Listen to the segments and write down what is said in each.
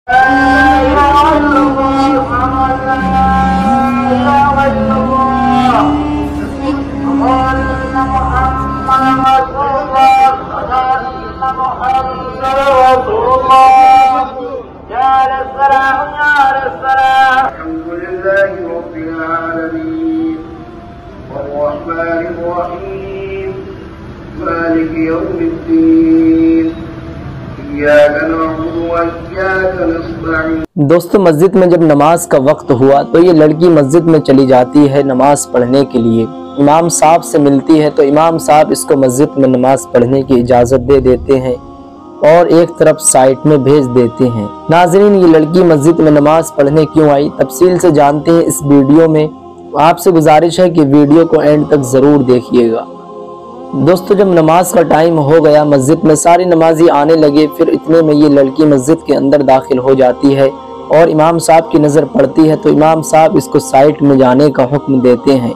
مالك يوم الدين إياك نعبد وإياك نستعين۔ دوستو مسجد میں جب نماز کا وقت ہوا تو یہ لڑکی مسجد میں چلی جاتی ہے نماز پڑھنے کے لیے۔ امام صاحب سے ملتی ہے تو امام صاحب اس کو مسجد میں نماز پڑھنے کی اجازت دے دیتے ہیں اور ایک طرف سائٹ میں بھیج دیتے ہیں۔ ناظرین، یہ لڑکی مسجد میں نماز پڑھنے کیوں آئی تفصیل سے جانتے ہیں اس ویڈیو میں۔ آپ سے گزارش ہے کہ ویڈیو کو اینڈ تک ضرور دیکھیے گا۔ دوستو جب نماز کا ٹائم ہو گیا مسجد میں سارے نمازی آنے لگے، پھر اتنے میں یہ لڑکی مسجد کے اندر داخل ہو جاتی ہے اور امام صاحب کی نظر پڑتی ہے تو امام صاحب اس کو سائٹ میں جانے کا حکم دیتے ہیں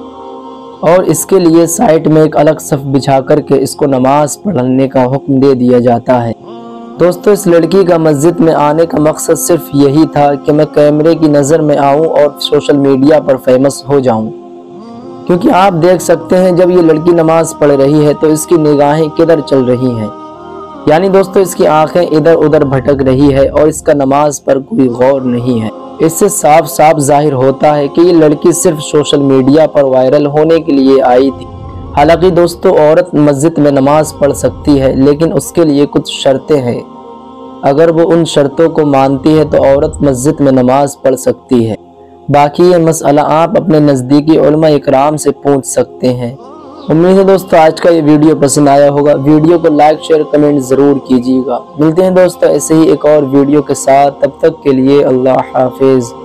اور اس کے لیے سائٹ میں ایک الگ صف بچھا کر کے اس کو نماز پڑھنے کا حکم دے دیا جاتا ہے۔ دوستو اس لڑکی کا مسجد میں آنے کا مقصد صرف یہی تھا کہ میں کیمرے کی نظر میں آؤں اور سوشل میڈیا پر فیمس ہو جاؤں، کیونکہ آپ دیکھ سکتے ہیں جب یہ لڑکی نماز پڑھ رہی ہے تو اس کی نگاہیں کدھر چل رہی ہیں، یعنی دوستو اس کی آنکھیں ادھر ادھر بھٹک رہی ہے اور اس کا نماز پر کوئی غور نہیں ہے۔ اس سے صاف صاف ظاہر ہوتا ہے کہ یہ لڑکی صرف سوشل میڈیا پر وائرل ہونے کے لیے آئی تھی۔ حالانکہ دوستو عورت مسجد میں نماز پڑھ سکتی ہے لیکن اس کے لیے کچھ شرطیں ہیں، اگر وہ ان شرطوں کو مانتی ہے تو عورت مسجد میں نماز پڑھ سکتی ہے۔ باقی یہ مسئلہ آپ اپنے نزدیکی علماء اکرام سے پوچھ سکتے ہیں۔ امید ہے دوستو آج کا یہ ویڈیو پسند آیا ہوگا۔ ویڈیو کو لائک شیئر کمنٹ ضرور کیجیے گا۔ ملتے ہیں دوستو ایسے ہی ایک اور ویڈیو کے ساتھ، تب تک کے لیے اللہ حافظ۔